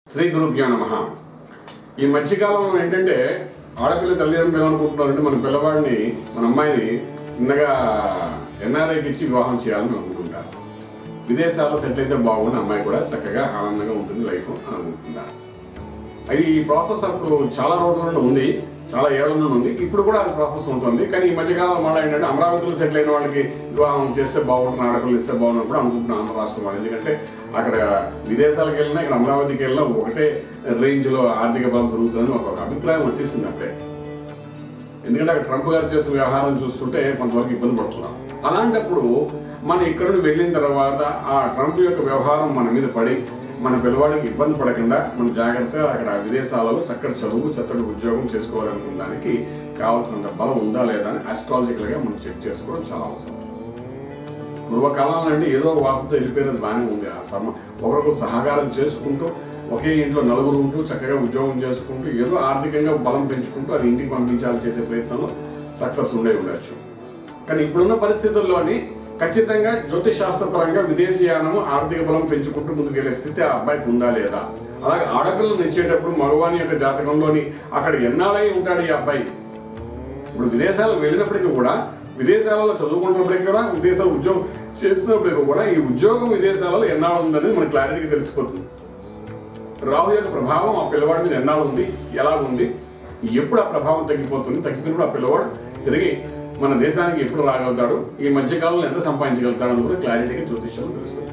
శ్రీ గురుభ్యో నమః. ఈ మధ్యకాలంలో ఏంటంటే ఆడపిల్ల తల్లిదండ్రులు ఏమనుకుంటున్నారంటే మన పిల్లవాడిని మన అమ్మాయిని చిన్నగా ఎన్ఆర్ఐకి ఇచ్చి వివాహం చేయాలని అనుకుంటుంటారు. విదేశాల్లో సెటిల్ అయితే బాగుండి అమ్మాయి కూడా చక్కగా ఆనందంగా ఉంటుంది లైఫ్ అని అనుకుంటున్నారు. అది ఈ ప్రాసెస్ అప్పుడు చాలా రోజుల నుండి ఉంది, చాలా ఏళ్ల నుండి ఉంది, ఇప్పుడు కూడా అది ప్రాసెస్ ఉంటుంది. కానీ ఈ మధ్యకాలం మళ్ళీ ఏంటంటే అమరావతిలో సెటిల్ అయిన వాళ్ళకి వివాహం చేస్తే బాగుంటుంది, ఆడపిల్లలు ఇస్తే బాగుంటుంది కూడా అనుకుంటున్నాను ఆంధ్ర రాష్ట్రం వాళ్ళు. ఎందుకంటే అక్కడ విదేశాలకు వెళ్ళినా ఇక్కడ అమరావతికి వెళ్ళినా ఒకటే రేంజ్లో ఆర్థిక బలం పెరుగుతుందని ఒక అభిప్రాయం వచ్చేసింది అప్పుడే. ఎందుకంటే అక్కడ ట్రంప్ గారు చేసిన వ్యవహారం చూస్తుంటే కొంతవరకు ఇబ్బంది పడుతున్నాం. అలాంటప్పుడు మనం ఇక్కడ నుండి వెళ్ళిన తర్వాత ఆ ట్రంప్ యొక్క వ్యవహారం మన మీద పడి మన పిల్లవాడికి ఇబ్బంది పడకుండా మన జాగ్రత్తగా అక్కడ విదేశాలలో చక్కటి చదువు చక్కటి ఉద్యోగం చేసుకోవాలనుకున్న దానికి కావాల్సినంత బలం ఉందా లేదా అని ఆస్ట్రాలజికల్గా మనం చెక్ చేసుకోవడం చాలా అవసరం. పూర్వకాలంలో అంటే ఏదో ఒక వాసనతో వెళ్ళిపోయినది బాగానే ఉంది. ఒకరికొకరు సహకారం చేసుకుంటూ ఒకే ఇంట్లో నలుగురు ఉంటూ చక్కగా ఉద్యోగం చేసుకుంటూ ఏదో ఆర్థికంగా బలం పెంచుకుంటూ అది ఇంటికి పంపించాలని చేసే ప్రయత్నంలో సక్సెస్ ఉండొచ్చు. కానీ ఇప్పుడున్న పరిస్థితుల్లోని ఖచ్చితంగా జ్యోతిశాస్త్రపరంగా విదేశీయానము ఆర్థిక బలం పెంచుకుంటూ ముందుకెళ్లే స్థితి ఆ అబ్బాయికి ఉందా లేదా. అలాగే ఆడపిల్లలు ఇచ్చేటప్పుడు మగవాని యొక్క జాతకంలోని అక్కడ ఎన్నాళ్ళై ఉంటాడు ఈ అబ్బాయి. ఇప్పుడు విదేశాలకు వెళ్ళినప్పటికీ కూడా, విదేశాలలో చదువుకుంటున్నప్పటికీ కూడా, విదేశాలు ఉద్యోగం చేస్తున్నప్పటికీ కూడా ఈ ఉద్యోగం విదేశాలలో ఎన్నాళ్ళు ఉందనేది మనకు క్లారిటీగా తెలిసిపోతుంది. రాహు యొక్క ప్రభావం ఆ పిల్లవాడి మీద ఎన్నాళ్ళు ఉంది, ఎలా ఉంది, ఎప్పుడు ఆ ప్రభావం తగ్గిపోయినప్పుడు ఆ పిల్లవాడు తిరిగి మన దేశానికి ఎప్పుడు రాగలుగుతాడు, ఈ మధ్యకాలంలో ఎంత సంపాదించగలుగుతాడు అని కూడా క్లారిటీగా జ్యోతిష్యంలో తెలుస్తుంది.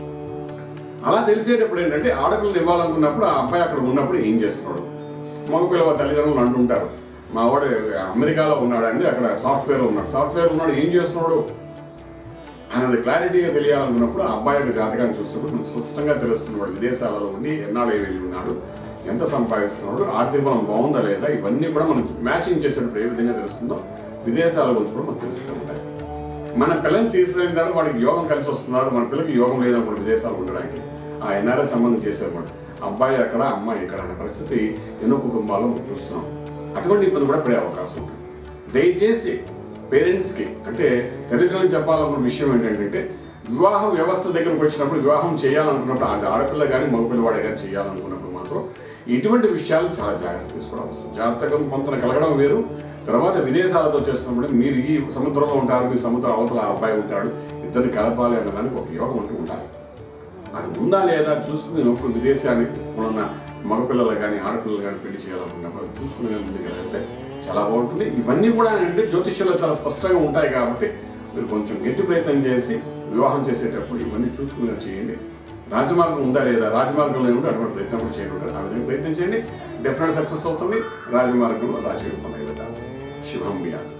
అలా తెలిసేటప్పుడు ఏంటంటే ఆడపిల్లలు ఇవ్వాలనుకున్నప్పుడు ఆ అబ్బాయి అక్కడ ఉన్నప్పుడు ఏం చేస్తున్నాడు. మగ పిల్లవాడి తల్లిదండ్రులు అంటుంటారు మా వాడు అమెరికాలో ఉన్నాడండి, అక్కడ సాఫ్ట్వేర్ ఉన్నాడు ఏం చేస్తున్నాడు అనేది క్లారిటీగా తెలియాలనుకున్నప్పుడు ఆ అబ్బాయి యొక్క జాతకాన్ని చూస్తున్నప్పుడు మనం స్పష్టంగా తెలుస్తున్నాడు. విదేశాలలో ఉండి ఎన్నాళ్ళు వెళ్ళి ఉన్నాడు, ఎంత సంపాదిస్తున్నాడు, ఆర్థిక బలం బాగుందా లేదా, ఇవన్నీ కూడా మనం మ్యాచింగ్ చేసేటప్పుడు ఏ విధంగా తెలుస్తుందో విదేశాల గురించి కూడా మనకు తెలుస్తూ ఉంటాయి. మన పిల్లల్ని తీసుకెళ్ళిన తర్వాత వాడికి యోగం కలిసి వస్తున్నారు, మన పిల్లకి యోగం లేదన్నప్పుడు విదేశాలు ఉండడానికి ఆ ఎన్ఆర్ఐ సంబంధం చేసేవాడు. అబ్బాయి అక్కడ అమ్మాయి ఇక్కడ అనే పరిస్థితి ఎన్నో కుటుంబాల్లో మనం చూస్తున్నాం. అటువంటి ఇబ్బంది కూడా పడే అవకాశం ఉంది. దయచేసి పేరెంట్స్కి అంటే తల్లిదండ్రులకు చెప్పాలన్న విషయం ఏంటంటే వివాహ వ్యవస్థ దగ్గరకు వచ్చినప్పుడు, వివాహం చేయాలనుకున్నప్పుడు అది ఆడపిల్ల కానీ మగపిల్లవాడే కానీ చేయాలనుకున్నప్పుడు మాత్రం ఇటువంటి విషయాలు చాలా జాగ్రత్త తీసుకోవడం అవసరం. జాతకం పొంతన కలగడం వేరు, తర్వాత విదేశాలతో చేస్తున్నప్పుడు మీరు ఈ సముద్రంలో ఉంటారు, మీ సముద్రం అవతల అబ్బాయి ఉంటాడు, ఇద్దరిని కలపాలి అన్నదానికి ఒక యోగం అంటూ ఉండాలి. అది ఉందా లేదా చూసుకుని నొప్పుడు విదేశానికి ఉన్న మగపిల్లలు కానీ ఆడపిల్లలు కానీ పెళ్లి చేయాలనుకున్నప్పుడు చూసుకునే ముందుకెళ్తే చాలా బాగుంటుంది. ఇవన్నీ కూడా అంటే జ్యోతిష్యంలో చాలా స్పష్టంగా ఉంటాయి కాబట్టి మీరు కొంచెం గట్టి ప్రయత్నం చేసి వివాహం చేసేటప్పుడు ఇవన్నీ చూసుకునే చేయండి. రాజమార్గం ఉందా లేదా, రాజమార్గంలో ఏమిటో అటువంటి ప్రయత్నం కూడా చేయడం ఆ విధంగా ప్రయత్నం చేయండి. డెఫినెట్ సక్సెస్ అవుతుంది. రాజమార్గంలో రాజయోగం వెళ్తారు. శుభం వ్యాధి.